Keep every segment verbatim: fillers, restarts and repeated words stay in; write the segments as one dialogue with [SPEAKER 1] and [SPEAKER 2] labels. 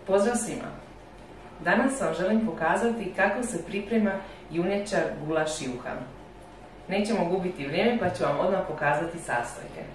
[SPEAKER 1] Pozdrav svima! Danas vam želim pokazati kako se priprema junećar gulaš juhan. Nećemo gubiti vrijeme pa ću vam odmah pokazati sastojke.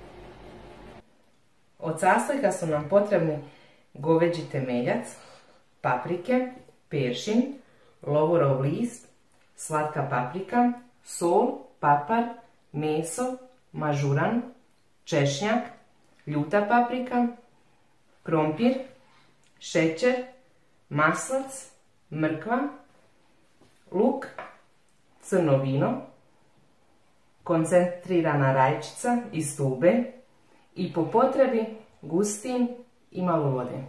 [SPEAKER 1] Od sastojka su nam potrebni goveđi temeljac, paprike, peršin, lovorov list, slatka paprika, sol, papar, meso, mažuran, češnjak, ljuta paprika, krompir, šećer, maslac, mrkva, luk, crno vino, koncentrirana rajčica iz tube i po potrebi gustin i malo vode.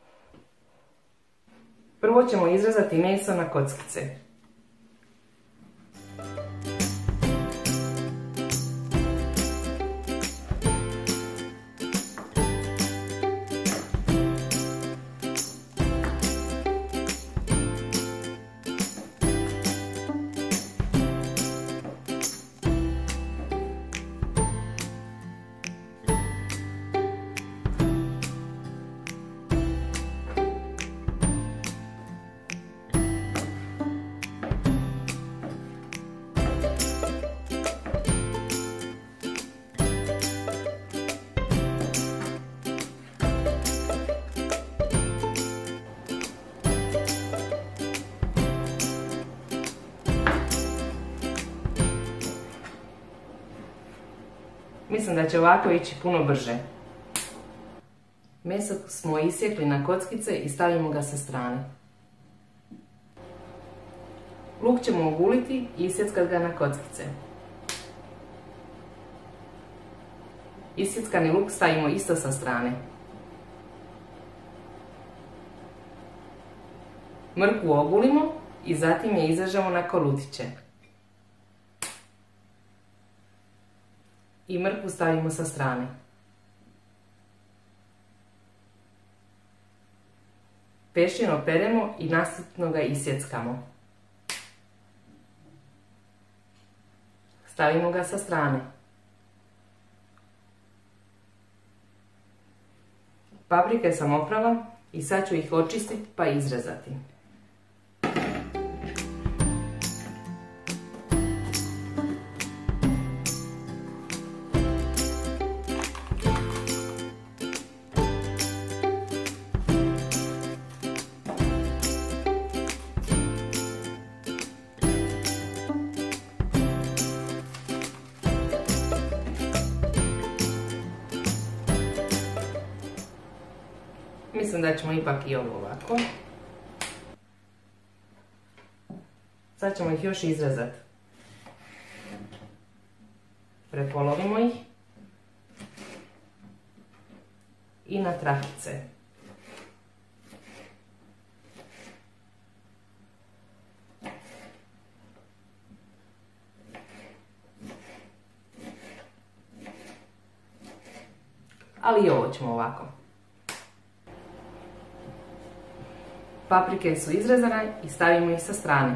[SPEAKER 1] Prvo ćemo izrezati meso na kockice. Mislim da će ovako ići puno brže. Meso smo isjekli na kockice i stavimo ga sa strane. Luk ćemo oguliti i isjeckat ga na kockice. Isjeckani luk stavimo isto sa strane. Mrkvu ogulimo i zatim je izrežemo na kolutiće. I mrkvu stavimo sa strane. Peršin operemo i nasitno ga isjeckamo. Stavimo ga sa strane. Paprike sam oprala i sad ću ih očistiti pa izrezati. Mislim da ćemo ipak i ovo ovako. Sad ćemo ih još izrezati. Prepolovimo ih. I na trakice. Ali i ovo ćemo ovako. Paprike su izrezane i stavimo ih sa strane.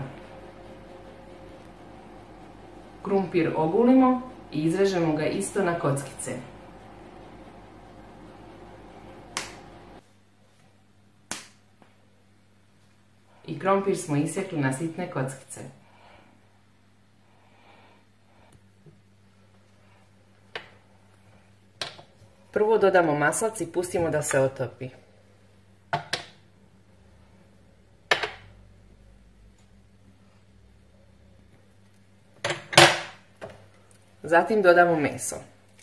[SPEAKER 1] Krumpir ogulimo i izrežemo ga isto na kockice. I krompir smo isjekli na sitne kockice. Prvo dodamo maslac i pustimo da se otopi. Zatim dodamo meso.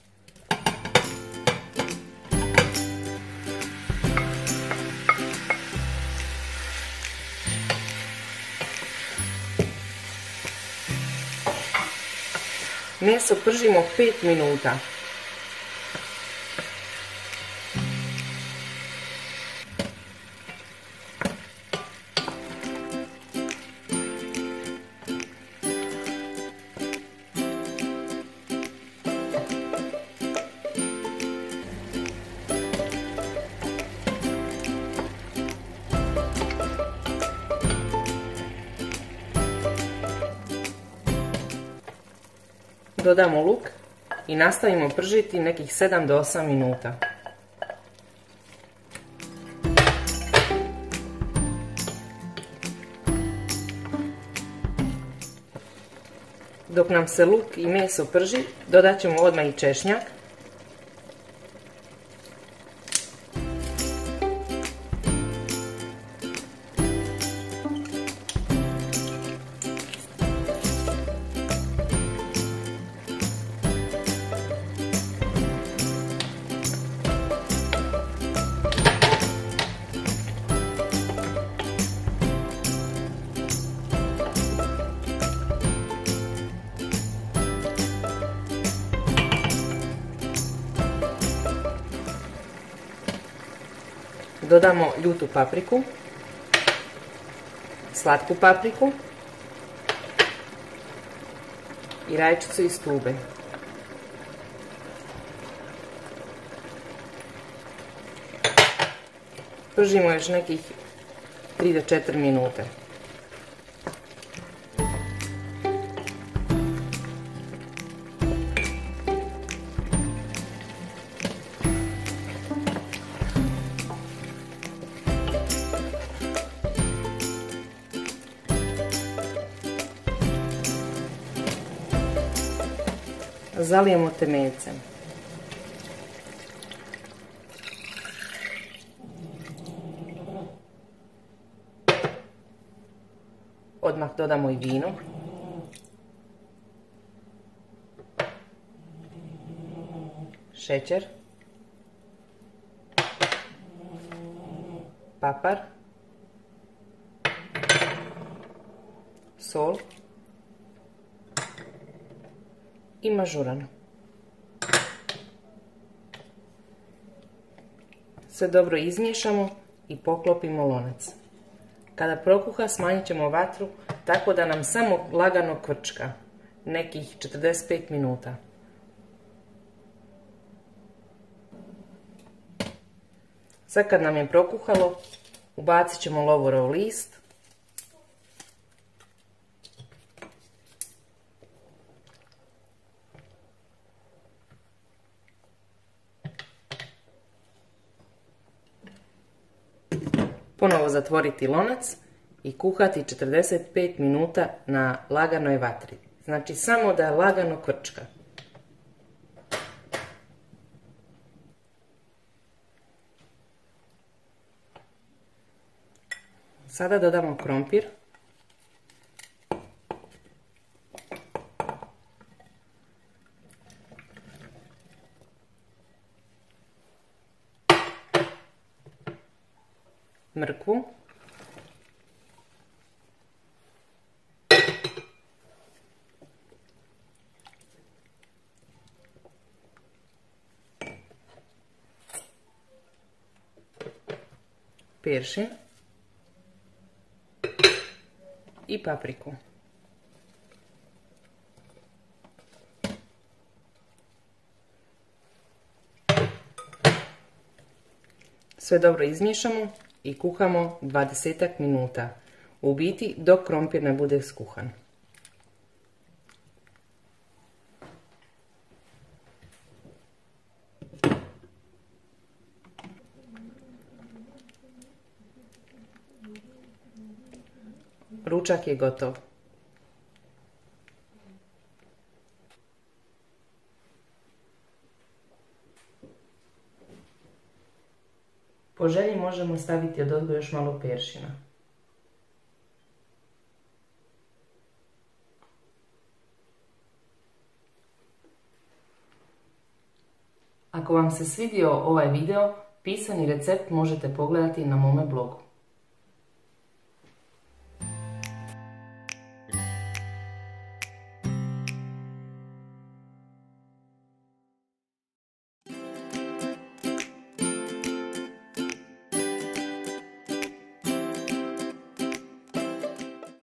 [SPEAKER 1] Meso pržimo pet minuta. Dodamo luk i nastavimo pržiti nekih sedam do osam minuta. Dok nam se luk i meso prži, dodat ćemo odmah i češnjak. Dodamo ljutu papriku, slatku papriku i rajčicu iz tube. Pržimo još nekih tri do četiri minute. Zalijemo temeljcem. Odmah dodamo i vino. Šećer. Papar. Sol. I mažuranu. Sve dobro izmiješamo i poklopimo lonac. Kada prokuha smanjit ćemo vatru tako da nam samo lagano kvrčka, nekih četrdeset pet minuta. Sad kad nam je prokuhalo, ubacit ćemo lovorov list. Ponovo zatvoriti lonac i kuhati četrdeset pet minuta na laganoj vatri. Znači samo da lagano kvrčka. Sada dodamo krompir. Mrkvu. Peršin. I papriku. Sve dobro izmiješamo i kuhamo dvadesetak minuta. U biti dok krompir ne bude skuhan. Ručak je gotov. Po želji možemo staviti odozgo još malo peršina. Ako vam se svidio ovaj video, pisani recept možete pogledati na mome blogu.